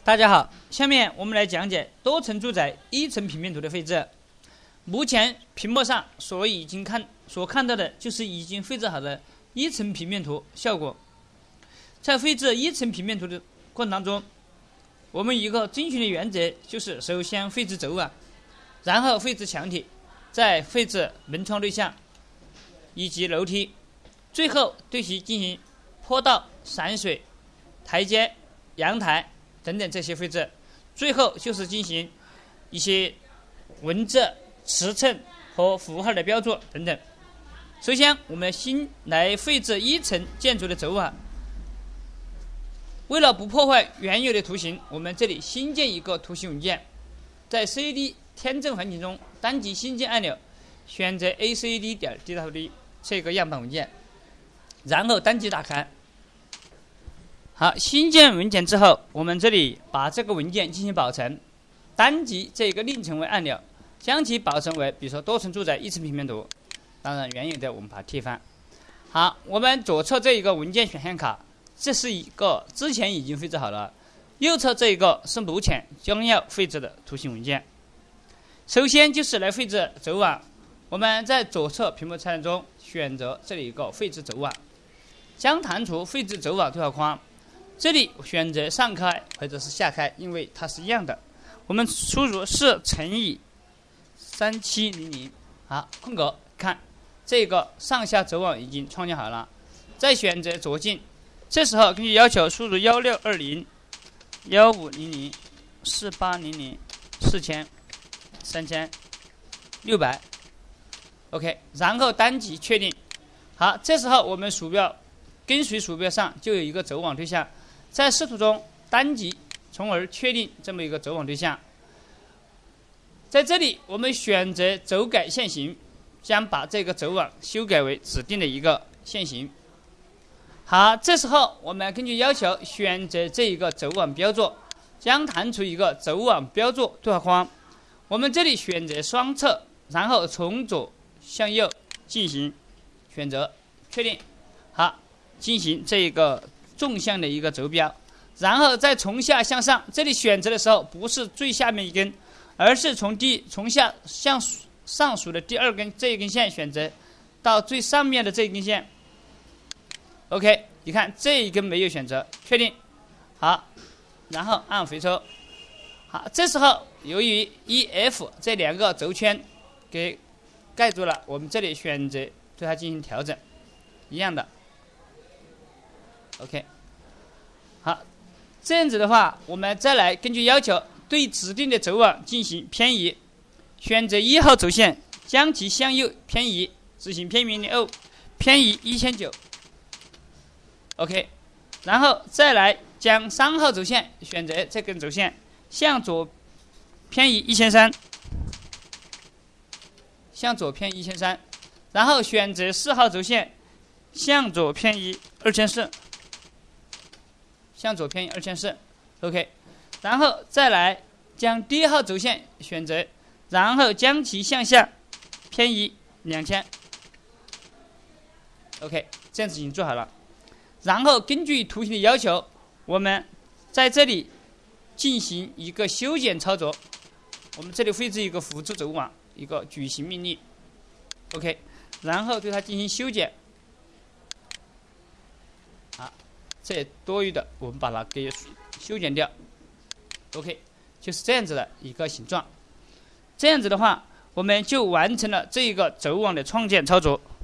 大家好，下面我们来讲解多层住宅一层平面图的绘制。目前屏幕上所看到的就是已经绘制好的一层平面图效果。在绘制一层平面图的过程当中，我们一个遵循的原则就是首先绘制轴网，然后绘制墙体，再绘制门窗对象以及楼梯，最后对其进行坡道、闪水、台阶、阳台等等这些绘制，最后就是进行一些文字、尺寸和符号的标注等等。首先，我们先来绘制一层建筑的轴网。为了不破坏原有的图形，我们这里新建一个图形文件，在 CAD 填正环境中单击新建按钮，选择 ACAD.DWD 这个样板文件，然后单击打开。好，新建文件之后，我们这里把这个文件进行保存，单击这个另存为按钮，将其保存为比如说多层住宅一层平面图。当然原有的我们把它替换。好，我们左侧这一个文件选项卡，这是一个之前已经绘制好了，右侧这一个是目前将要绘制的图形文件。首先就是来绘制轴网，我们在左侧屏幕菜单中选择这里一个绘制轴网，将弹出绘制轴网对话框，这里选择上开或者是下开，因为它是一样的。我们输入4乘以3700，好，空格，看这个上下轴网已经创建好了，再选择左进，这时候根据要求输入1620、1500、4800、4000、3600 ，OK， 然后单击确定。好，这时候我们鼠标跟随鼠标上就有一个轴网对象，在视图中单击，从而确定这么一个轴网对象。在这里我们选择轴改线型，将把这个轴网修改为指定的一个线型。好，这时候我们根据要求选择这一个轴网标注，将弹出一个轴网标注对话框。我们这里选择双侧，然后从左向右进行选择确定。好，进行这一个纵向的一个轴标，然后再从下向上，这里选择的时候不是最下面一根，而是从下向上数的第二根这一根线选择到最上面的这一根线。OK， 你看这一根没有选择，确定。好，然后按回抽。好，这时候由于 E、F 这两个轴圈给盖住了，我们这里选择对它进行调整，一样的。OK， 好，这样子的话，我们再来根据要求对指定的轴网进行偏移，选择1号轴线，将其向右偏移，执行偏移命令 O， 偏移1900。OK， 然后再来将3号轴线选择这根轴线向左偏移1300，向左偏移1300，然后选择4号轴线向左偏移2400，向左偏移2400。OK， 然后再来将第1号轴线选择，然后将其向下偏移2000。OK， 这样子已经做好了。然后根据图形的要求，我们在这里进行一个修剪操作。我们这里绘制一个辅助轴网，一个矩形命令 OK， 然后对它进行修剪。好，这多余的我们把它给修剪掉。OK， 就是这样子的一个形状。这样子的话，我们就完成了这一个轴网的创建操作。